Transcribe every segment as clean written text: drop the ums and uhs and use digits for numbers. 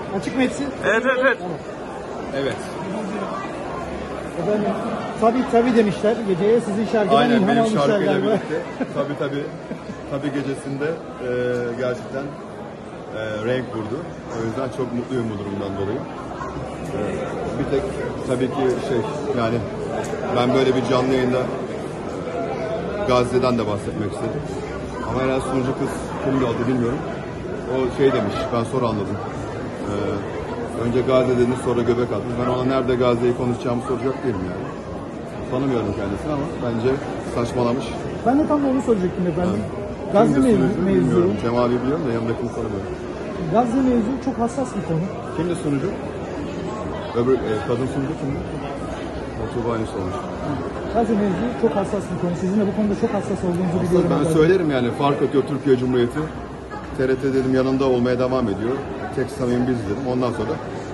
Açık mı hepsi? Evet. Tamam. Evet. Efendim, tabii demişler. Geceye sizin şarkıdan Aynen, ilham benim almışlar şarkıyla galiba. birlikte. Tabii gecesinde gerçekten renk vurdu. O yüzden çok mutluyum bu durumdan dolayı. Bir tek tabii ki yani ben böyle bir canlı yayında Gazze'den de bahsetmek istedim. Ama herhalde sunucu kız kimdi adı bilmiyorum. O demiş, ben sonra anladım. Önce Gazze dediniz, sonra göbek attınız. Ben ona nerede Gazze'yi konuşacağımı soracak değilim yani. Tanımıyorum kendisini ama bence saçmalamış. Ben de tam onu soracaktım efendim. Gazze Kimdi sunucu mevzu. bilmiyorum. Cemal'i biliyorum da yanındakini tanımıyorum. Gazze mevzu çok hassas bir konu. Kimdi sunucu? Öbür kadın sunucu kimdi? Tuğba Yunus olmuş. Gazze mevzu çok hassas bir konu. Sizin de bu konuda çok hassas olduğunuzu biliyorum. Ben söylerim yani, fark atıyor Türkiye Cumhuriyeti. TRT dedim yanında olmaya devam ediyor. Tek samimi biz dedim. Ondan sonra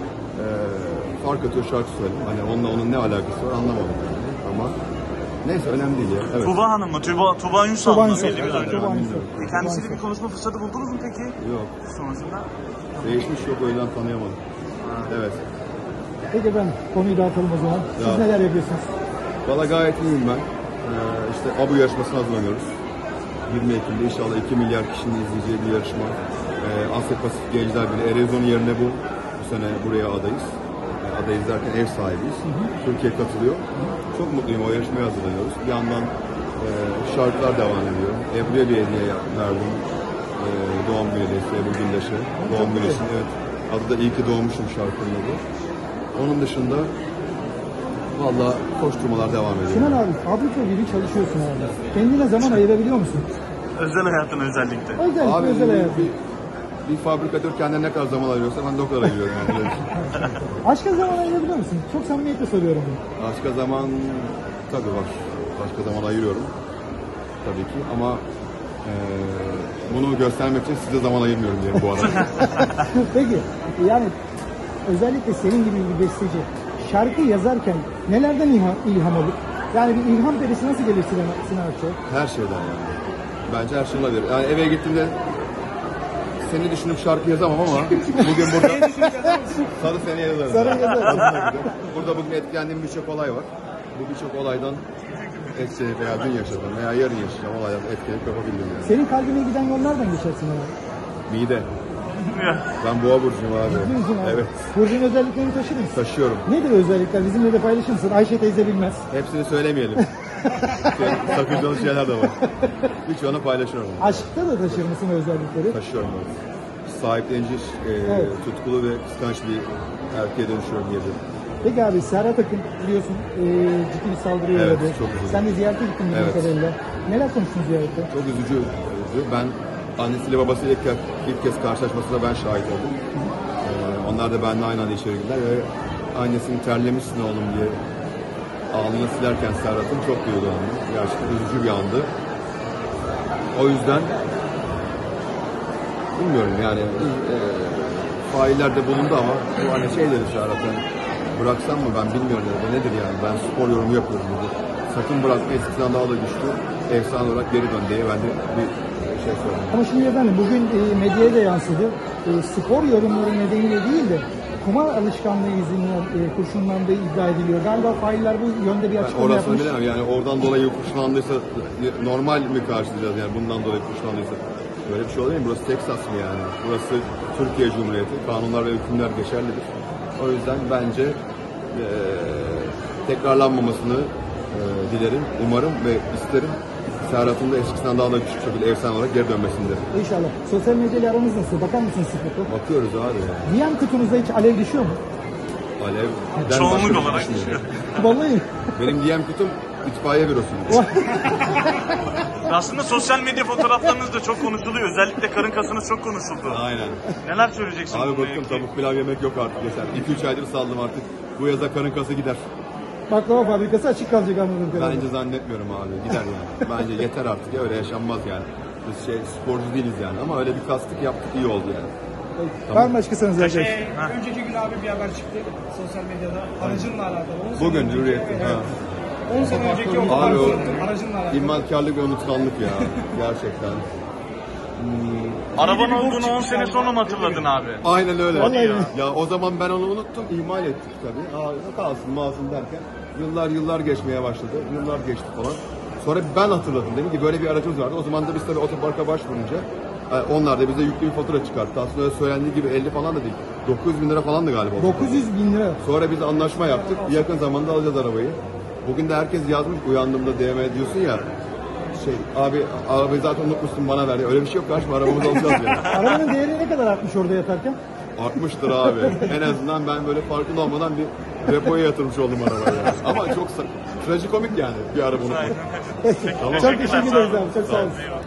fark atıyor şarkı söyledim. Hani onun ne alakası var anlamadım yani. Ama neyse, önemli değil ya. Evet. Tuğba Hanım mı? Tuğba Ünsal mı? Bildiğimiz önce. Kendisiyle bir konuşma fırsatı buldunuz mu peki? Yok. Sonrasında? Değişmiş, yok, o yüzden tanıyamadım. Evet. Peki ben konuyu dağıtalım o zaman. Siz neler yapıyorsunuz? Valla gayet iyiyim ben. İşte ABU yarışmasına hazırlanıyoruz. 20 Ekim'de inşallah 2 milyar kişinin izleyeceği bir yarışma. Asya Pasifik Gençler Birliği, Erezyon'un yerine bu sene buraya adayız. Adayız derken ev sahibiyiz. Türkiye katılıyor. Çok mutluyum, o yarışmaya hazırlanıyoruz. Bir yandan şarkılar devam ediyor. Ebru'ya bir hediye verdim. Doğum günü hediyesi, Ebru Gündeş'e. Doğum günü için, evet. Adı da İyi ki Doğmuşum şarkının adı. Onun dışında valla koşturmalar devam ediyor. Sinan abi, fabrika gibi çalışıyorsun abi. Kendine zaman ayırabiliyor musun? Özel hayatına özellikle. Abi, özel hayatı. bir fabrikatör kendine ne kadar zaman ayırıyorsa ben de o kadar ayırıyorum yani. Aşka zaman ayırabiliyor musun? Çok samimiyetle soruyorum bunu. Başka zaman tabii var. Başka zaman ayırıyorum. Tabii ki ama bunu göstermek için size zaman ayırmıyorum diyelim bu arada. Peki, yani özellikle senin gibi bir besteci şarkı yazarken nelerden ilham alır? Yani bir ilham perisi nasıl gelir Sinan Akçay? Her şeyden yani. Bence her şey olabilir. Yani eve gittiğimde seni düşünüp şarkı yazamam ama bugün burada sarı seni yazarım. Sarı yazarım. Burada bugün etkilendiğim birçok olay var. Bu birçok olaydan veya dün yaşadım veya yarın yaşayacağım olaydan etkilenip yapabildim yani. Senin kalbine giden yol nereden geçer Sinan abi? Mide. Ben boğa burcuyum abi. Biliyorsun abi. Evet. Burcun özelliklerini taşır mısın? Taşıyorum. Nedir özellikler? Bizimle de paylaşır mısın? Ayşe teyze bilmez. Hepsini söylemeyelim. Sakıncalı şeyler de var. Birçoğunu paylaşıyorum. Aşkta da taşır mısın özellikleri? Taşıyorum ben. Sahiplenici, tutkulu ve kıskanç bir erkeğe dönüşüyorum diye. Peki abi, Serhat Akın biliyorsun ciddi bir saldırıya Evet, uğradı. çok üzücü. Sen de ziyarete gittin bildiğim kadarıyla. Neler konuştun ziyarette? Çok üzücü. Ben annesiyle babasıyla ilk kez karşılaşmasına ben şahit oldum. Onlar da benimle aynı anda içeri girdiler ve annesinin terlemişsin oğlum diye alnını silerken Serhat'ın çok duygulandı. Gerçekten üzücü bir andı. O yüzden bilmiyorum yani failler de bulundu ama bu hani dedi Serhat'a, bıraksam mı ben bilmiyorum dedi. Nedir yani, ben spor yorumu yapıyorum dedi. Sakın bırakma, eskiden daha da güçlü, efsane olarak geri dön diye ben de bir şey söyledim. Ama şimdi efendim bugün medyaya da yansıdı. Spor yorumları nedeniyle değil de kumar alışkanlığı yüzünden kurşunlandığı iddia ediliyor. Galiba failler bu yönde bir açıklama orasını yapmış. bilemem yani, oradan dolayı kurşunlandıysa normal mi karşılayacağız yani, bundan dolayı kurşunlandıysa? Böyle bir şey olabilir mi? Burası Teksas mı yani? Burası Türkiye Cumhuriyeti. Kanunlar ve hükümler geçerlidir. O yüzden bence tekrarlanmamasını dilerim, umarım ve isterim. Serhat'ın da eskisinden daha da küçük şekilde efsane olarak geri dönmesindir. İnşallah. Sosyal medyayla aranız nasıl? Bakar mısınız sıklıkla? Bakıyoruz abi yani. DM kutunuzda hiç alev düşüyor mu? Alevden Çoğunluk başka bir şey olarak düşünmüyorum. Vallahi. Benim DM kutum itfaiye bürosu. Aslında sosyal medya fotoğraflarınız da çok konuşuluyor. Özellikle karın kasınız çok konuşuldu. Aynen. Neler söyleyeceksin? Abi bununla bıktım, ilgili? tavuk pilav yemek yok artık yeter. 2-3 aydır saldım artık. Bu yaza karın kası gider. Baklava fabrikası açık kalacak anladığım kadarıyla. Bence zannetmiyorum abi, gider yani. Bence yeter artık ya, öyle yaşanmaz yani. Biz sporcu değiliz yani ama öyle bir kastık yaptık, iyi oldu yani. Tamam. Var mı başka sanız arkadaş? Önceki gün abi bir haber çıktı sosyal medyada aracınla alakalı. Bugün Hürriyet'te. Evet. 10 sene önceki o Abi o aracınla alakalı. İhmalkarlık ve unutkanlık ya gerçekten. Arabanın bir borç olduğunu 10 çıkmış sene galiba. sonra mı hatırladın abi? Aynen öyle. Vallahi mi? Ya o zaman ben onu unuttum, ihmal ettik tabii. Kalsın masum derken yıllar geçmeye başladı. Yıllar geçti falan. Sonra ben hatırladım. Dedim ki böyle bir aracımız vardı. O zaman da biz tabii otoparka başvurunca onlar da bize yüklü bir fatura çıkarttı. Aslında öyle söylendiği gibi 50 falan da değil. 900 bin lira falandı galiba. 900 bin lira. Sonra biz anlaşma yaptık. Yakın zamanda alacağız arabayı. Bugün de herkes yazmış uyandığımda DM diyorsun ya. Abi arabayı zaten unutmuşsun bana ver. Öyle bir şey yok kardeşim, arabamızı alacağız yani. Arabanın değeri ne kadar artmış orada yatarken? Artmıştır abi. En azından ben böyle farkında olmadan bir repoya yatırmış oldum arabayı. Yani. Ama çok trajikomik yani bir araba unutmak. Çok teşekkür ederiz abi. Çok sağ olun.